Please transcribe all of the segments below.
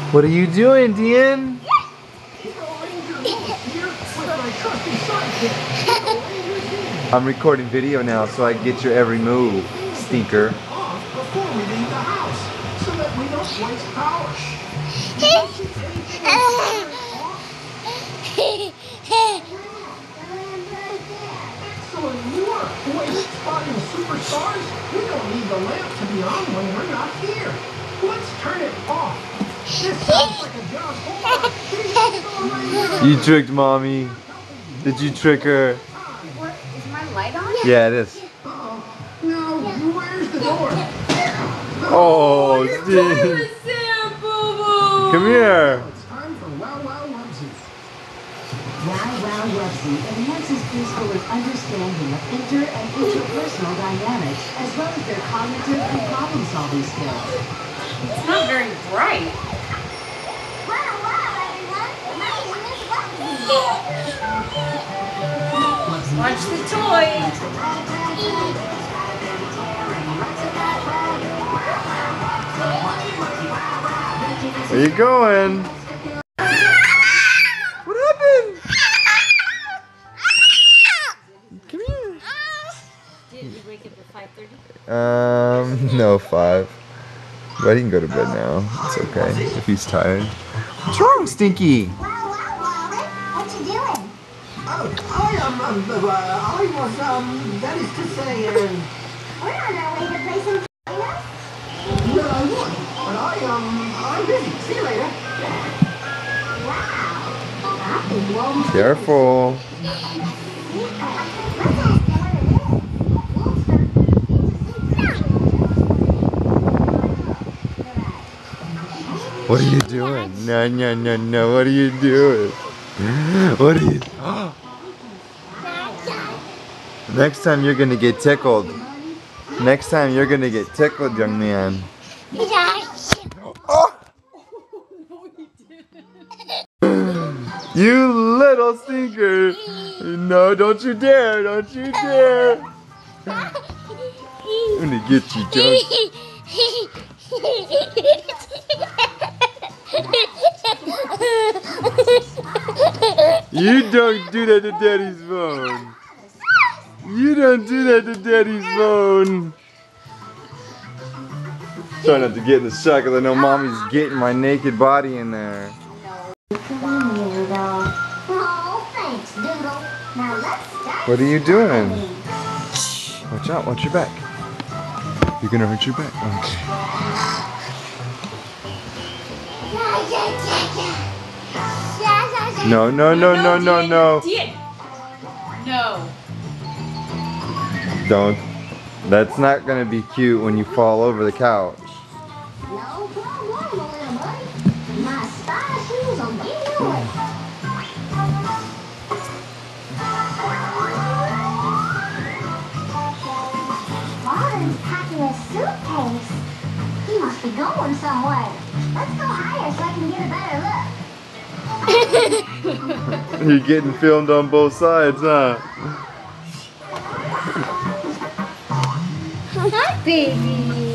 What are you doing, Dean? I'm recording video now so I get your every move, stinker. Before we leave the house, so that we don't waste power. Excellent work, boys. Spotting superstars. We don't need the lamp to be on when we're not here. Let's turn it off. This sounds like a job for You tricked mommy. Did you trick her? What, is my light on? Yeah, it is. No, where's the door? Oh, Dean. Come here. It's time for Wow Wow Wubsy. Wow Wow Wubsy enhances preschoolers' understanding of inter- and interpersonal dynamics, as well as their cognitive and problem-solving skills. It's not very bright. Wow, wow, everyone. My name is Wubsy. Watch the toy. Where you going? What happened? Come here. Did you wake up at 5:30? No, 5. But he can go to bed now. It's okay if he's tired. What's wrong, Stinky? Wow, wow, Walden. What you doing? I was, that is to say, We're on our way to play some Finos. no, I would, but I'm busy. See you later. Wow. I think Walden's Careful. Let's ask him what it is. What are you doing? No, no, no, no. What are you doing? What are you... Next time you're gonna get tickled. Next time you're gonna get tickled, young man. Oh! You little stinker! No, don't you dare! Don't you dare! I'm gonna get you, John. You don't do that to Daddy's phone. You don't do that to Daddy's phone. Try not to get in the shot because I know Mommy's getting my naked body in there. Oh, thanks, Doodle. Now let's start. What are you doing? Watch out, watch your back. You're gonna hurt your back. Okay. No, no, no, no, no, no. No. Don't. That's not gonna be cute when you fall over the couch. No problem, little buddy. My spy shoes will give you away. Walden's packing a suitcase. He must be going somewhere. Let's go higher so I can get a better look. You're getting filmed on both sides, huh? Hi, baby.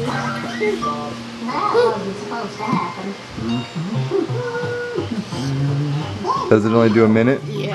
That wasn't supposed to happen. Does it only do a minute? Yeah.